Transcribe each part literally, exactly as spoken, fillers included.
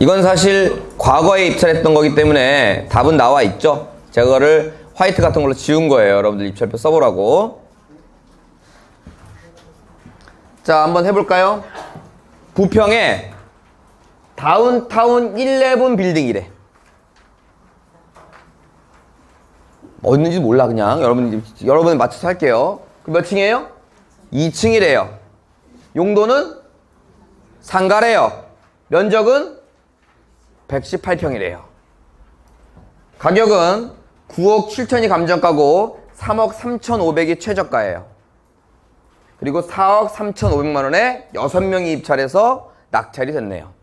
이건 사실 과거에 입찰했던 거기 때문에 답은 나와 있죠. 제가 그거를 화이트 같은 걸로 지운 거예요. 여러분들 입찰표 써보라고. 자, 한번 해볼까요? 부평에 다운타운 일레븐 빌딩이래. 어디 있는지 몰라. 그냥 여러분, 여러분 맞춰서 할게요. 몇 층이에요? 이 층이래요. 용도는 상가래요. 면적은 백십팔 평이래요. 가격은 구억 칠천이 감정가고 삼억 삼천오백이 최저가예요. 그리고 사억 삼천오백만 원에 여섯 명이 입찰해서 낙찰이 됐네요.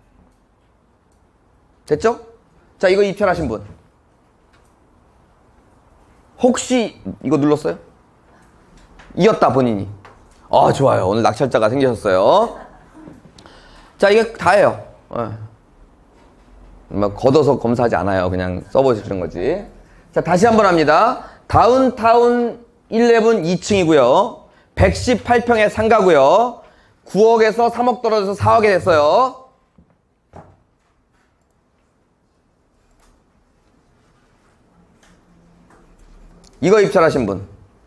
됐죠? 자, 이거 입찰하신 분 혹시 이거 눌렀어요? 이겼다 본인이. 아, 좋아요. 오늘 낙찰자가 생기셨어요. 자, 이게 다예요. 네. 막 걷어서 검사하지 않아요. 그냥 써보시는 거지. 자, 다시 한번 합니다. 다운타운 일레븐 이 층이고요. 백십팔 평의 상가고요. 구억에서 삼억 떨어져서 사억이 됐어요. 이거 입찰하신 분.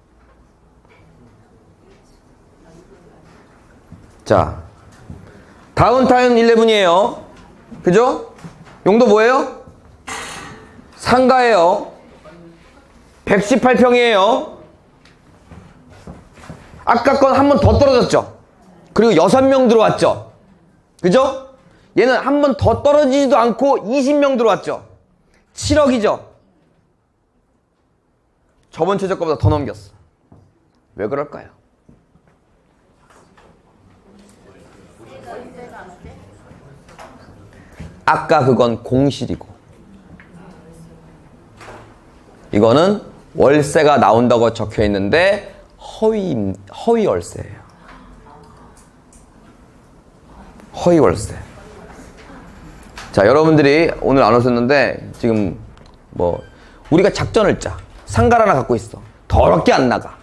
자, 다운타운 일레븐이에요. 그죠? 용도 뭐예요? 상가예요. 백십팔 평이에요. 아까 건 한 번 더 떨어졌죠? 그리고 여섯 명 들어왔죠? 그죠? 얘는 한 번 더 떨어지지도 않고 이십 명 들어왔죠? 칠억이죠? 저번 최저가보다 더 넘겼어. 왜 그럴까요? 아까 그건 공실이고 이거는 월세가 나온다고 적혀 있는데 허위, 허위 월세예요. 허위 월세. 자, 여러분들이 오늘 안 오셨는데 지금 뭐 우리가 작전을 짜. 상가를 하나 갖고 있어. 더럽게 안 나가.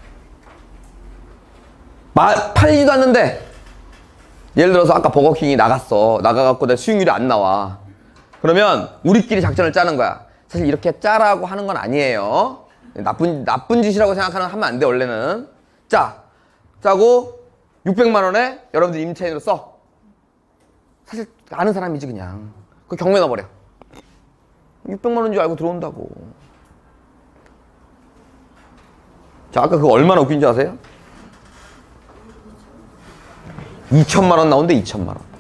마, 팔리지도 않는데 예를 들어서 아까 버거킹이 나갔어. 나가갖고 내 수익률이 안 나와. 그러면 우리끼리 작전을 짜는 거야. 사실 이렇게 짜라고 하는 건 아니에요. 나쁜, 나쁜 짓이라고 생각하는 하면 안 돼, 원래는. 짜. 짜고 육백만 원에 여러분들 임차인으로 써. 사실 아는 사람이지 그냥. 그 경매 넣어버려. 육백만 원인 줄 알고 들어온다고. 자, 아까 그거 얼마나 웃긴지 아세요? 이천만 원 나온대. 이천만 원.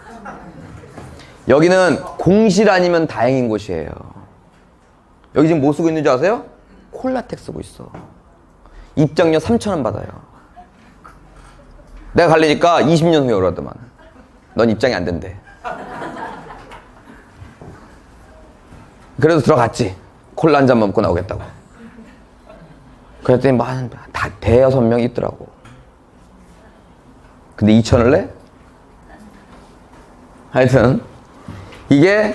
여기는 공실 아니면 다행인 곳이에요. 여기 지금 뭐 쓰고 있는지 아세요? 콜라텍 쓰고 있어. 입장료 삼천 원 받아요. 내가 갈래니까 이십 년 후에 오라더만. 넌 입장이 안 된대. 그래도 들어갔지. 콜라 한 잔만 먹고 나오겠다고. 그랬더니 뭐 한 다 대여섯 명 있더라고. 근데 이천을 내? 하여튼 이게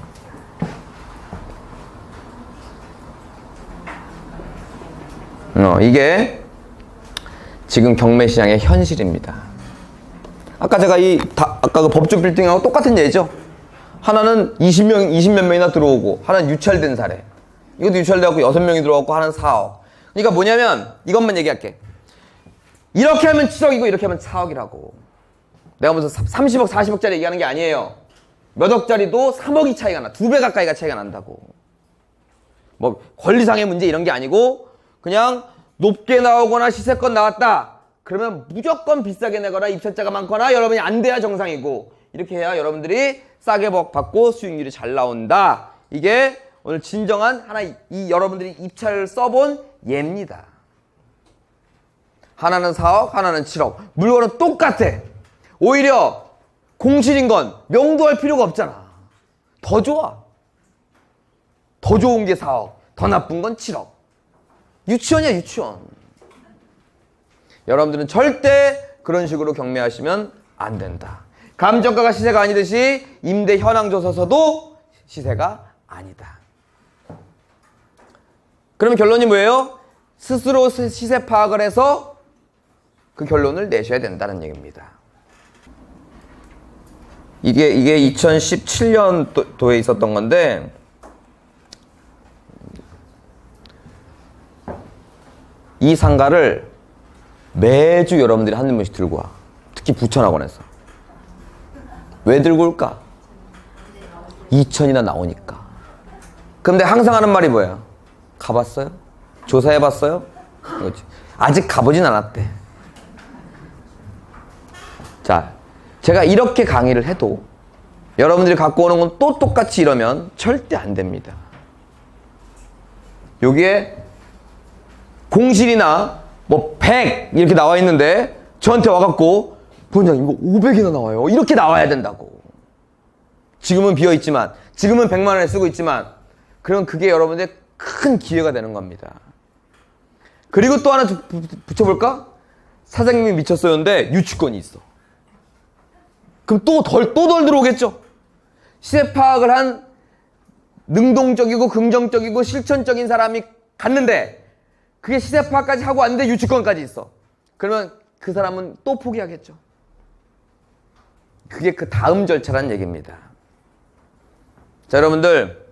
어 이게 지금 경매 시장의 현실입니다. 아까 제가 이 다, 아까 그 법조 빌딩하고 똑같은 예죠. 하나는 이십 명, 이십 몇 명이나 들어오고 하나는 유찰된 사례. 이것도 유찰돼갖고 여섯 명이 들어왔고 하나는 사억. 그러니까 뭐냐면 이것만 얘기할게. 이렇게 하면 칠억이고 이렇게 하면 사억이라고. 내가 무슨 삼십억, 사십억짜리 얘기하는 게 아니에요. 몇 억짜리도 삼억이 차이가 나. 두 배 가까이가 차이가 난다고. 뭐 권리상의 문제 이런 게 아니고 그냥 높게 나오거나 시세권 나왔다. 그러면 무조건 비싸게 내거나 입찰자가 많거나 여러분이 안 돼야 정상이고 이렇게 해야 여러분들이 싸게 받고 수익률이 잘 나온다. 이게 오늘 진정한 하나 이 여러분들이 입찰을 써본 예입니다. 하나는 사억, 하나는 칠억. 물건은 똑같아. 오히려 공실인 건 명도할 필요가 없잖아. 더 좋아. 더 좋은 게 사억, 더 나쁜 건 칠억. 유치원이야, 유치원. 여러분들은 절대 그런 식으로 경매하시면 안 된다. 감정가가 시세가 아니듯이 임대 현황 조사서도 시세가 아니다. 그러면 결론이 뭐예요? 스스로 시세 파악을 해서 그 결론을 내셔야 된다는 얘기입니다. 이게 이게 이천십칠 년도에 있었던 건데 이 상가를 매주 여러분들이 한 분씩 들고 와. 특히 부천학원에서. 왜 들고 올까? 이천이나 나오니까. 근데 항상 하는 말이 뭐야? 가봤어요? 조사해봤어요? 그렇지. 아직 가보진 않았대. 자, 제가 이렇게 강의를 해도 여러분들이 갖고 오는 건 또 똑같이 이러면 절대 안 됩니다. 여기에 공실이나 뭐 백 이렇게 나와 있는데 저한테 와갖고 부원장님 이거 오백이나 나와요. 이렇게 나와야 된다고. 지금은 비어있지만, 지금은 백만 원에 쓰고 있지만, 그럼 그게 여러분들의 큰 기회가 되는 겁니다. 그리고 또 하나 붙여볼까? 사장님이 미쳤어요인데 유치권이 있어. 그럼 또 덜, 또 덜 들어오겠죠? 시세 파악을 한 능동적이고 긍정적이고 실천적인 사람이 갔는데 그게 시세 파악까지 하고 왔는데 유치권까지 있어. 그러면 그 사람은 또 포기하겠죠. 그게 그 다음 절차란 얘기입니다. 자, 여러분들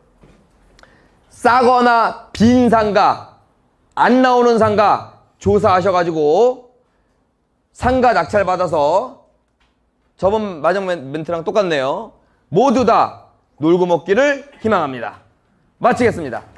싸거나 빈 상가, 안 나오는 상가 조사하셔가지고 상가 낙찰 받아서 저번 마지막 멘트랑 똑같네요. 모두 다 놀고 먹기를 희망합니다. 마치겠습니다.